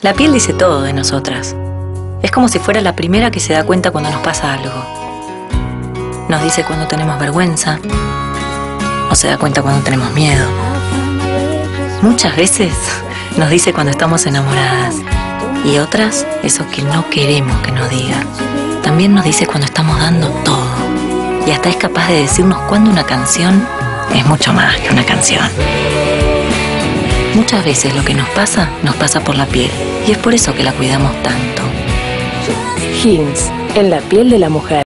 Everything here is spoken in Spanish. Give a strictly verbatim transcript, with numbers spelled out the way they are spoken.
La piel dice todo de nosotras. Es como si fuera la primera que se da cuenta cuando nos pasa algo. Nos dice cuando tenemos vergüenza, o se da cuenta cuando tenemos miedo. Muchas veces nos dice cuando estamos enamoradas, y otras, eso que no queremos que nos diga. También nos dice cuando estamos dando todo, y hasta es capaz de decirnos cuando una canción es mucho más que una canción. Muchas veces lo que nos pasa, nos pasa por la piel, y es por eso que la cuidamos tanto. Hins, en la piel de la mujer.